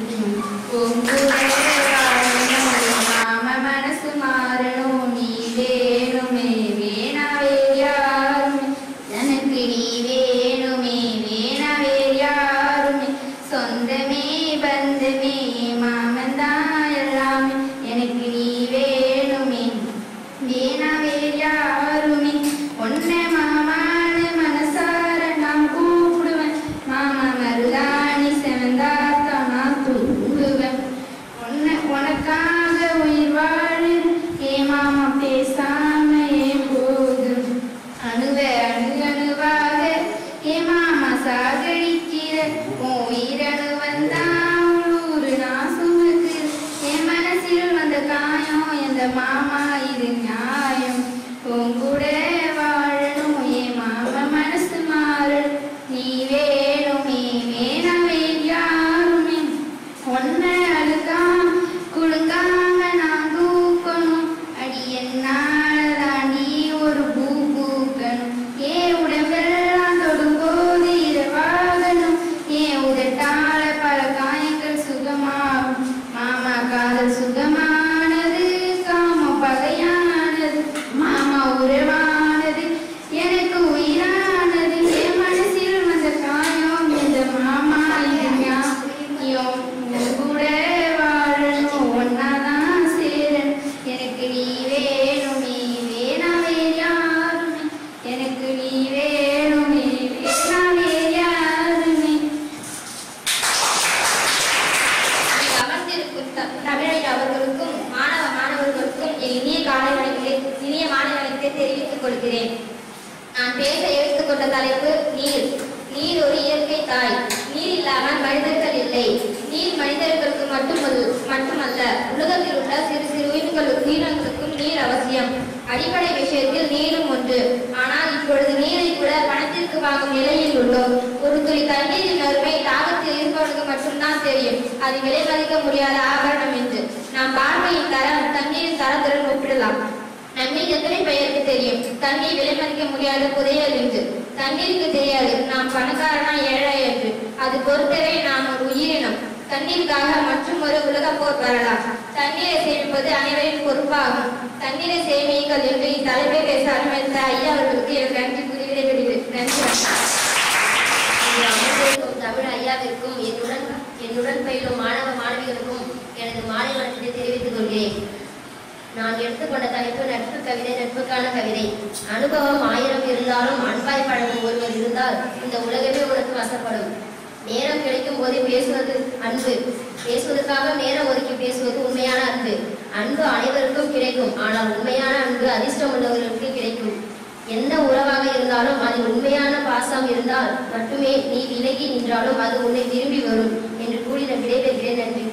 மாம மனசு மாறணும், நீ வேணுமே வேணாவே யாருமே, எனக்கு நீ வேணுமே வேணாவே யாருமே, சொந்தமே பந்தமே மாமன் தான் எல்லாமே, எனக்கு நீ வேணுமே வேணாவே யாருமே. ஒன்ன மாமான மனசார நான் கூப்பிடுவேன், மாமா மருதாணி செவந்தாத்தான் நான் தூங்குவேன். உன்னை உனக்காக உயிர் வாழு ஏ மாமா பேசாம ஏன் போதும், அணுவ அணு அணுவாக ஏ மாமா சாகடிக்கிற உயிரணு வந்தான் ஊரு நான் சுமக்கு. என் மனசில் வந்த காயம் எந்த மாமா இது நியாயம், உங்கூட வாழணும் ஏ மாமா மனசு மாறணும், நீ வேணுமே வேணாவே யாருமே. ஒன்ன அழுக்காம குழுங்காம நான் தூக்கணும், அடி என்னால தாண்டி ஒரு பூ பூக்கணும். ஏ உடம்பெல்லாம் தொடும்போது இரவாகணும், ஏ உதட்டால பல காயங்கள் சுகமாகும். மாமா காதல் சுகமானது, காம பகையானது, மாமா உறவானது, எனக்கு உயிரானது. என் மனசில் வந்த காயம் எந்த மாமா இது ஞாபகம், கூட வாழணும் ஒன்னாதான் சேரணும், எனக்கு நீ வேணுமே வேணாவே யாருமே, எனக்கு நீ வேணுமே வேணாவே யாருமே. அமர்ந்திருக்கும் தமிழை அவர்களுக்கும் மாணவ மாணவர்களுக்கும் என் இனிய காலை வணக்கத்தை இனிய மாலை வணக்கத்தை தெரிவித்துக் கொள்கிறேன். நான் பேச எடுத்துக்கொண்ட தலைப்பு நீர். நீர் ஒரு இயற்கை தாய். நீர் இல்லாமல் மனிதர்கள் இல்லை. நீர் மனிதர்களுக்கு மட்டுமல்ல மட்டுமல்ல உலகத்தில் உள்ள சிறு சிறு உயிர்களுக்கு உயிரினங்களுக்கும் நீர் அவசியம். அடிப்படை விஷயத்தில் நீரும் ஒன்று. ஆனால் இப்பொழுது நீரை கூட பணத்திற்கு வாங்கும் நிலையில் உள்ளோம். ஒரு துளி தண்ணீரின் அருமை தாகத்தில் இருப்பவர்களுக்கு மட்டும்தான் தெரியும். அது விலை மதிக்க முடியாத ஆபரணம் என்று நாம் பார்வையின் தரம் தண்ணீரின் தரத்துடன் ஒப்பிடலாம். நம்மில் எத்தனை பெயருக்கு தெரியும் தண்ணீர் விலை மதிக்க முடியாத புதையல் என்று. தண்ணீருக்கு தெரியாது நாம் பணக்காரனா ஏழை என்று. அது பொறுத்தவரை நாம் ஒரு உயிரினம். தண்ணீருக்காக மற்றும் ஒரு உலக போர் வரலாம். தண்ணீரை சேமிப்பது அனைவரின் பொறுப்பாகும். தண்ணீரை சேமியுங்கள் என்று இத்தலைப்பை பேச அனுமதித்த ஐயா அவர்களுக்கு எனக்கு நன்றி கூறி விடைபெறுகிறேன். நன்றி. தமிழ் ஐயாவிற்கும் என்னுடன் என்னுடன் பயிலும் மாணவ மாணவிகளுக்கும் எனது மாலை வணக்கத்தை தெரிவித்துக் கொள்கிறேன். நான் எடுத்துக்கொண்ட தலைப்பு நட்பு கவிதை, நட்புக்கான கவிதை. அனுபவம் ஆயிரம் இருந்தாலும் அன்பாய் பழகும் ஒருவர் இருந்தால் இந்த உலகமே உனக்கு வசப்படும். நேரம் கிடைக்கும் போது பேசுவது அன்பு. பேசுவதற்காக நேரம் ஒதுக்கி பேசுவது உண்மையான அன்பு. அன்பு அனைவருக்கும் கிடைக்கும். ஆனால் உண்மையான அன்பு அதிர்ஷ்டம் உள்ளவர்களுக்கு கிடைக்கும். எந்த உறவாக இருந்தாலும் அதில் உண்மையான பாசம் இருந்தால் மட்டுமே நீ விலகி நின்றாலும் அது உன்னை திரும்பி வரும் என்று கூறி நான் விடைபெறுகிறேன். நன்றி.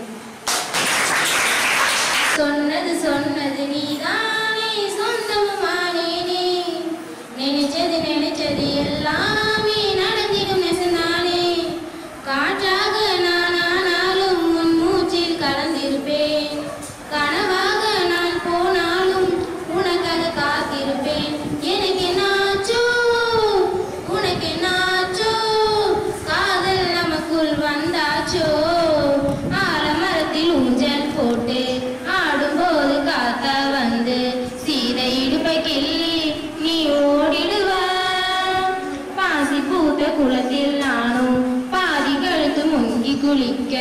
சொன்னது சொன்னது நீதானே, சொந்தமானேனே, நினைச்சது நினைச்சது எல்லாமே நடந்திடும் நெசந்தானே. காற்றாக நான் ஆனாலும் உன் மூச்சில் கலந்திருப்பேன். கனவாக நான் போனாலும் உனக்காக காத்திருப்பேன். எனக்கு என்னாச்சோ உனக்கு என்னாச்சோ, காதல் நமக்குள் வந்தாச்சோ. ஆலமரத்தில் ஊஞ்சல் போட்டு ஆடும்போது காத்த வந்து சீதை இடுப்பை கிள்ளி நீ ஓடிடுவ. பாச குளிக்க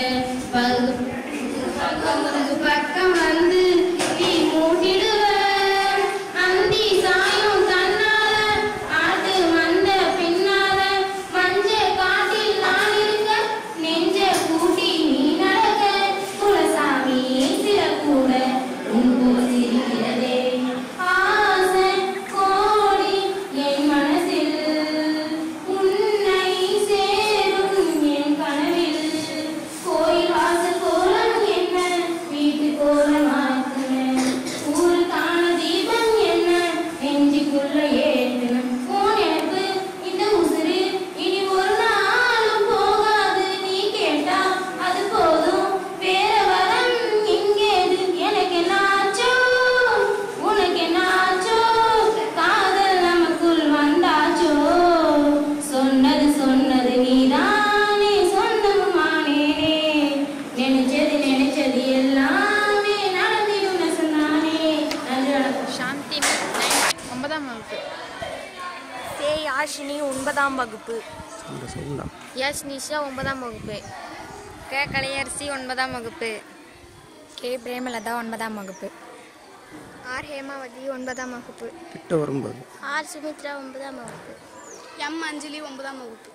பக்கம் வந்து தீ மூட்டிடுவ அந்தி சாயும் தன்னால ஆட்டு வந்த பின்னால மஞ்ச காட்டில் நான் இருக்க நெஞ்ச கூட்டி நீ நடக்க குலசாமி சில கூட உன் போல் சிரிக்கிறதே ஆசை கோடி என் மனசில் உன்னை சேரும் என் கனவில் கோயில் வாசல் கோலம் என்ன வீட்டு கோலம் ஆக்குன ஊருக்கான தீபம் என்ன நெஞ்சுக்குள்ள ஏற்றுன உன் நினைப்பு இந்த உசுறு இனி ஒரு நாளும் போகாது நீ கேட்டா அது போதும் வேற வரம் இங்கேது எனக்கு என்னாச்சோ உனக்கு என்னாச்சோ காதல் நமக்குள் வந்தாச்சோ சொன்னது சொன்னது நீதானே சொந்தமானேனே நினைச்சது நினைச்சது எல்லாமே நடந்திடும் சொன்னானே நன்றி வணக்கம். சாந்தி ஒன்பதாம் வகுப்பு. சே யாஷினி ஒன்பதாம் வகுப்பு. எஸ் நிஷா ஒன்பதாம் வகுப்பு. க கலையரசி ஒன்பதாம் வகுப்பு. கே பிரேமலதா ஒன்பதாம் வகுப்பு. ஆர் ஹேமாவதி ஒன்பதாம் வகுப்பு. ஆர் சுமித்ரா ஒன்பதாம் வகுப்பு. எம் அஞ்சலி ஒன்பதாம் வகுப்பு.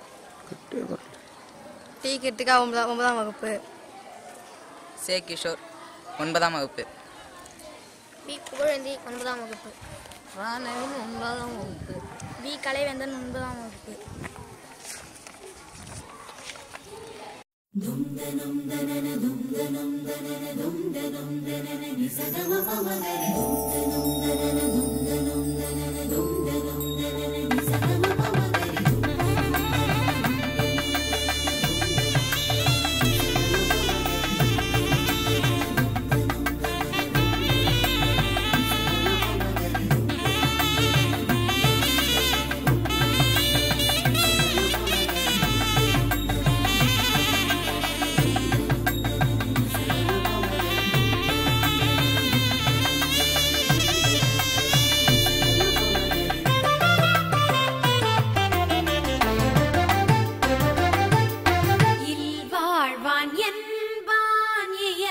டி கிருத்திகா ஒன்பதாம் ஒன்பதாம் வகுப்பு. சே கிஷோர் ஒன்பதாம் வகுப்பு. பி புகழேந்தி ஒன்பதாம் வகுப்பு. ரா நவீன் ஒன்பதாம் வகுப்பு. பி கலைவேந்தன் ஒன்பதாம் வகுப்பு.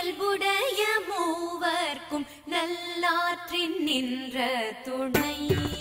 நல்லாற்றின் நின்ற துணை